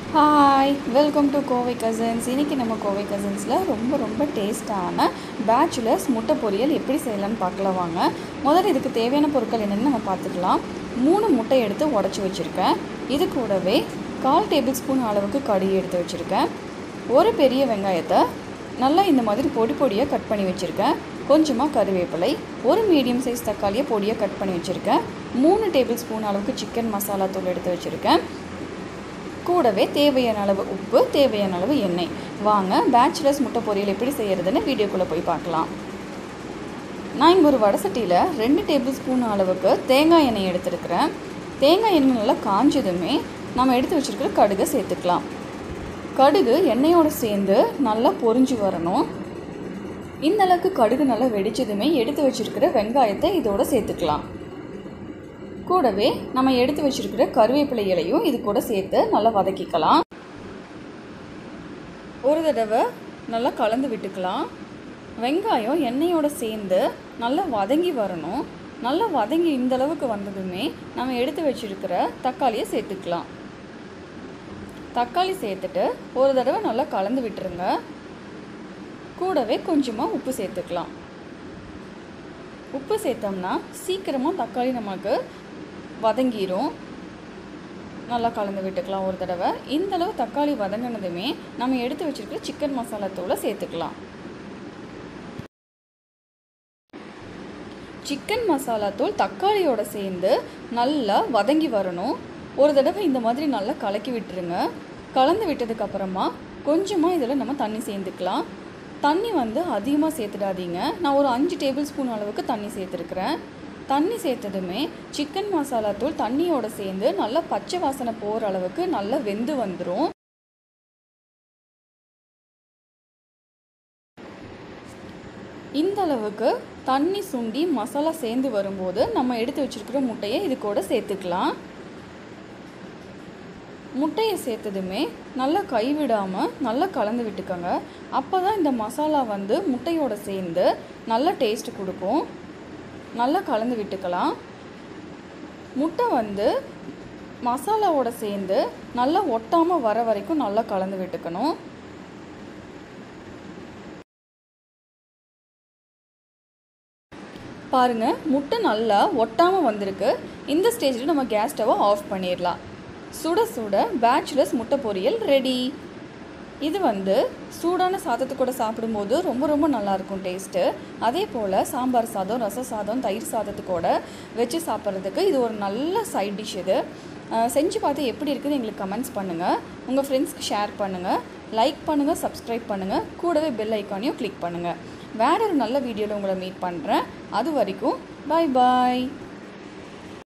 Hi welcome to Kovai cousins. இன்றைக்கி நம்ம கோவை கசின்ஸில் ரொம்ப டேஸ்ட்டான பேச்சுலர்ஸ் முட்டை பொரியல் எப்படி செய்யலாம்னு பார்க்கலாம் வாங்க. முதல்ல இதுக்கு தேவையான பொருட்கள் என்னென்னு நம்ம பார்த்துக்கலாம். 3 முட்டை எடுத்து உடச்சி வச்சுருக்கேன். இது கூடவே 1/4 டேபிள் ஸ்பூன் அளவுக்கு கடுகு எடுத்து வச்சுருக்கேன். ஒரு பெரிய வெங்காயத்தை நல்லா இந்த மாதிரி பொடியாக கட் பண்ணி வச்சுருக்கேன். கொஞ்சமாக கருவேப்பிலை, ஒரு மீடியம் சைஸ் தக்காளியை பொடியாக கட் பண்ணி வச்சுருக்கேன். 3 டேபிள் ஸ்பூன் அளவுக்கு சிக்கன் மசாலா தூள் எடுத்து வச்சுருக்கேன். கூடவே தேவையான அளவு உப்பு, தேவையான அளவு எண்ணெய். வாங்க பேச்சுலர்ஸ் முட்டை பொரியல் எப்படி செய்கிறதுன்னு வீடியோக்குள்ளே போய் பார்க்கலாம். நான் இங்கே ஒரு வடசட்டியில் 2 டேபிள் ஸ்பூன் அளவுக்கு தேங்காய் எண்ணெய் எடுத்துருக்கிறேன். தேங்காய் எண்ணெய் நல்லா காஞ்சதுமே நம்ம எடுத்து வச்சுருக்கிற கடுகை சேர்த்துக்கலாம். கடுகு எண்ணெயோடு சேர்ந்து நல்லா பொரிஞ்சு வரணும். இந்த அளவுக்கு கடுகு நல்லா வெடிச்சதுமே எடுத்து வச்சுருக்கிற வெங்காயத்தை இதோடு சேர்த்துக்கலாம். கூடவே நம்ம எடுத்து வச்சுருக்கிற கருவேப்பிலை இலையும் இது கூட சேர்த்து நல்லா வதக்கிக்கலாம். ஒரு தடவை நல்லா கலந்து விட்டுக்கலாம். வெங்காயம் எண்ணெயோடு சேர்ந்து நல்லா வதங்கி வரணும். நல்லா வதங்கி இந்த அளவுக்கு வந்ததுமே நம்ம எடுத்து வச்சுருக்கிற தக்காளியை சேர்த்துக்கலாம். தக்காளி சேர்த்துட்டு ஒரு தடவை நல்லா கலந்து விட்டுருங்க. கூடவே கொஞ்சமாக உப்பு சேர்த்துக்கலாம். உப்பு சேர்த்தோம்னா சீக்கிரமாக தக்காளி நமக்கு வதங்கிரும். நல்லா கலந்து விட்டுக்கலாம் ஒரு தடவை. இந்தளவு தக்காளி வதங்கினதுமே நம்ம எடுத்து வச்சுருக்கிற சிக்கன் மசாலா தூளை சேர்த்துக்கலாம். சிக்கன் மசாலா தூள் தக்காளியோடு சேர்ந்து நல்லா வதங்கி வரணும். ஒரு தடவை இந்த மாதிரி நல்லா கலக்கி விட்டுருங்க. கலந்து விட்டதுக்கப்புறமா கொஞ்சமாக இதில் நம்ம தண்ணி சேர்த்துக்கலாம். தண்ணி அதிகமாக சேர்த்துடாதீங்க. நான் ஒரு 5 டேபிள் ஸ்பூன் அளவுக்கு தண்ணி சேர்த்துருக்குறேன். தண்ணி சேர்த்ததுமே சிக்கன் மசாலா தூள் தண்ணியோடு சேர்ந்து நல்லா பச்சை வாசனை போகிற அளவுக்கு நல்லா வெந்து வந்துடும். இந்த அளவுக்கு தண்ணி சுண்டி மசாலா சேர்ந்து வரும்போது நம்ம எடுத்து வச்சுருக்கிற முட்டையை இது கூட சேர்த்துக்கலாம். முட்டையை சேர்த்ததுமே நல்லா கைவிடாமல் நல்லா கலந்து விட்டுக்கோங்க. அப்போ தான் இந்த மசாலா முட்டையோடு சேர்ந்து நல்ல டேஸ்ட் கொடுக்கும். நல்லா கலந்து விட்டுக்கலாம். முட்டை மசாலாவோட சேர்ந்து நல்லா ஒட்டாமல் வர வரைக்கும் நல்லா கலந்து விட்டுக்கணும். பாருங்கள், முட்டை நல்லா ஒட்டாமல் வந்திருக்கு. இந்த ஸ்டேஜில் நம்ம கேஸ் ஸ்டவ்வை ஆஃப் பண்ணிடலாம். சுட சுட பேச்சுலர்ஸ் முட்டை பொரியல் ரெடி. இது சூடான சாதத்து கூட சாப்பிடும்போது ரொம்ப நல்லாயிருக்கும் டேஸ்ட்டு. அதே போல் சாம்பார் சாதம், ரச சாதம், தயிர் சாதத்துக்கூட வச்சு சாப்பிட்றதுக்கு இது ஒரு நல்ல சைட் டிஷ். இது செஞ்சு பார்த்து எப்படி இருக்குதுன்னு எங்களுக்கு கமெண்ட்ஸ் பண்ணுங்கள். உங்கள் ஃப்ரெண்ட்ஸ்க்கு ஷேர் பண்ணுங்கள், லைக் பண்ணுங்கள், சப்ஸ்கிரைப் பண்ணுங்கள். கூடவே பெல் ஐக்கானையும் கிளிக் பண்ணுங்கள். வேற ஒரு நல்ல வீடியோவில் உங்களை மீட் பண்ணுறேன். அது வரைக்கும் பாய்.